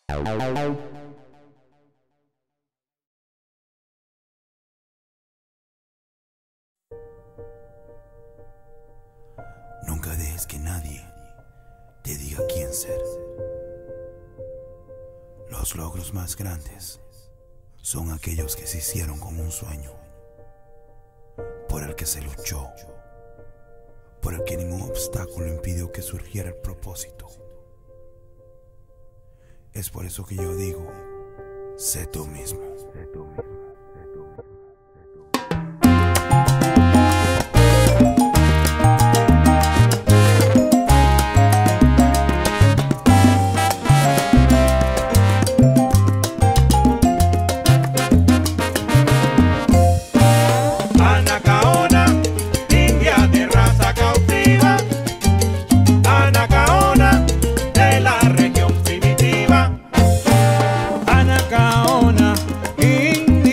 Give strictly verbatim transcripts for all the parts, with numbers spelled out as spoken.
Nunca dejes que nadie te diga quién ser. Los logros más grandes son aquellos que se hicieron con un sueño, por el que se luchó, por el que ningún obstáculo impidió que surgiera el propósito. Es por eso que yo digo, sé tú mismo. Sé tú mismo. Anacaona, india de raza cautiva, Anacaona de la región primitiva. Anacaona, india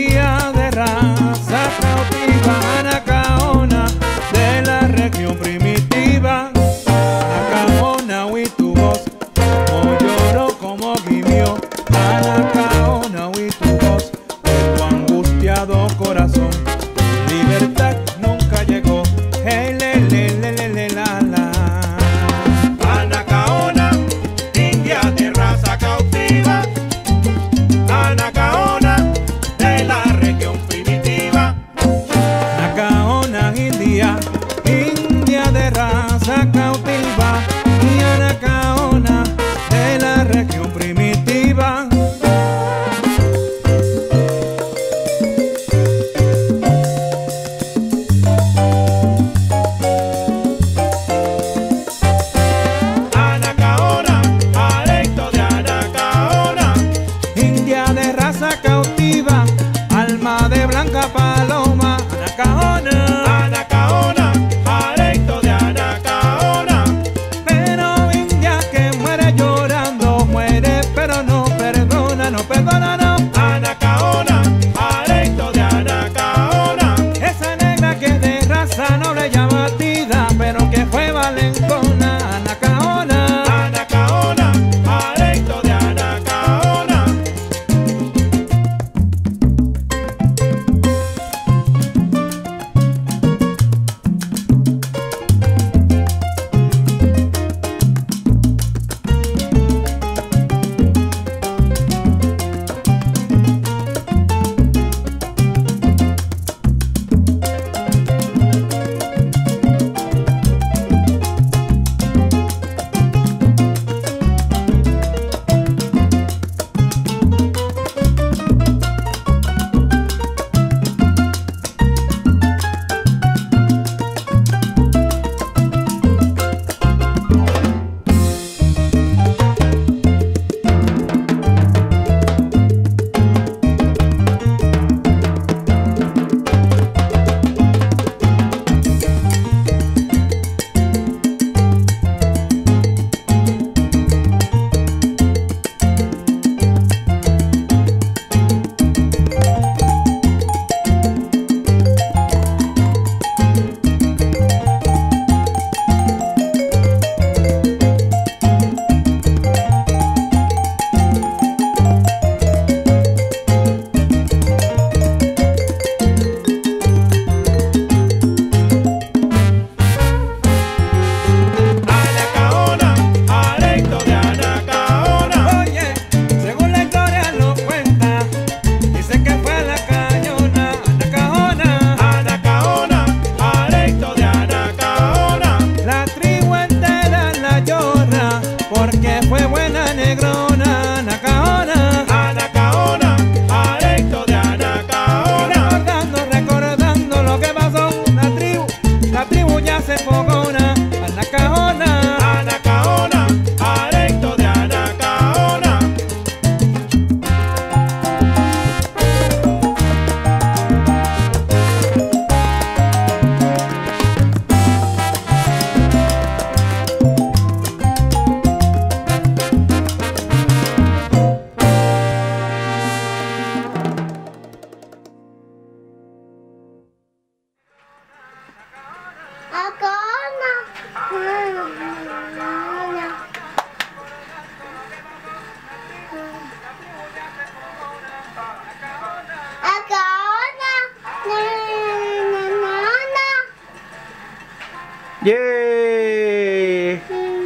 ¡Yay!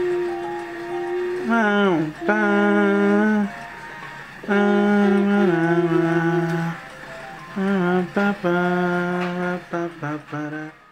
Pam, pam, pam, pam, pam, pam, pam, pam, pam, pam.